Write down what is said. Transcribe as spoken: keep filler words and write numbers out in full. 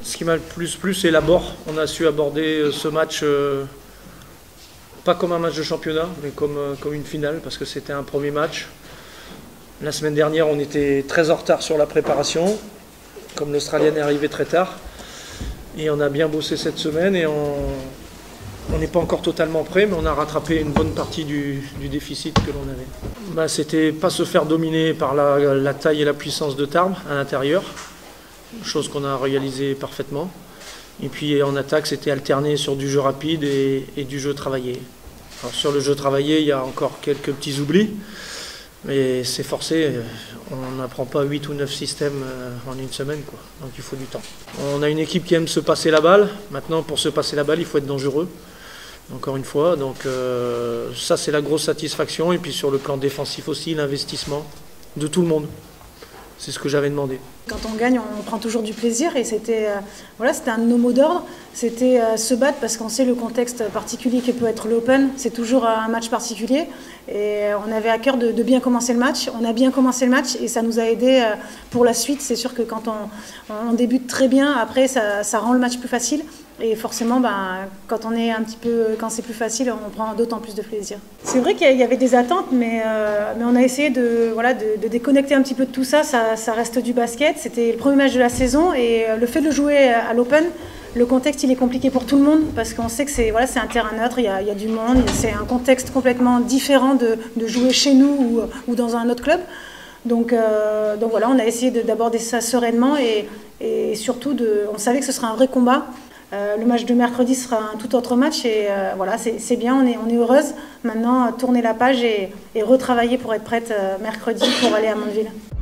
Ce qui m'a le plus plu, c'est l'abord. On a su aborder ce match, euh, pas comme un match de championnat, mais comme, euh, comme une finale, parce que c'était un premier match. La semaine dernière, on était très en retard sur la préparation, comme l'Australienne est arrivée très tard. Et on a bien bossé cette semaine et on n'est pas encore totalement prêt, mais on a rattrapé une bonne partie du, du déficit que l'on avait. Bah, c'était pas se faire dominer par la, la taille et la puissance de Tarbes à l'intérieur, chose qu'on a réalisée parfaitement. Et puis en attaque, c'était alterner sur du jeu rapide et, et du jeu travaillé. Alors, sur le jeu travaillé, il y a encore quelques petits oublis, mais c'est forcé. On n'apprend pas huit ou neuf systèmes en une semaine, quoi. Donc il faut du temps. On a une équipe qui aime se passer la balle. Maintenant, pour se passer la balle, il faut être dangereux. Encore une fois, donc euh, ça c'est la grosse satisfaction. Et puis sur le plan défensif aussi, l'investissement de tout le monde. C'est ce que j'avais demandé. Quand on gagne, on prend toujours du plaisir et c'était euh, voilà, c'était un de nos mots d'ordre. C'était euh, se battre parce qu'on sait le contexte particulier que peut être l'Open. C'est toujours un match particulier et on avait à cœur de, de bien commencer le match. On a bien commencé le match et ça nous a aidé euh, pour la suite. C'est sûr que quand on, on débute très bien, après ça, ça rend le match plus facile. Et forcément, ben, quand on est un petit peu, quand c'est plus facile, on prend d'autant plus de plaisir. C'est vrai qu'il y avait des attentes, mais, euh, mais on a essayé de, voilà, de, de déconnecter un petit peu de tout ça. Ça, ça reste du basket. C'était le premier match de la saison et le fait de le jouer à l'Open, le contexte il est compliqué pour tout le monde parce qu'on sait que c'est voilà, c'est un terrain neutre, il y a, il y a du monde, c'est un contexte complètement différent de, de jouer chez nous ou, ou dans un autre club. Donc, euh, donc voilà, on a essayé d'aborder ça sereinement et, et surtout, de, on savait que ce serait un vrai combat. Euh, le match de mercredi sera un tout autre match et euh, voilà, c'est bien, on est, on est heureuse. Maintenant, tourner la page et, et retravailler pour être prête euh, mercredi pour aller à Mondeville.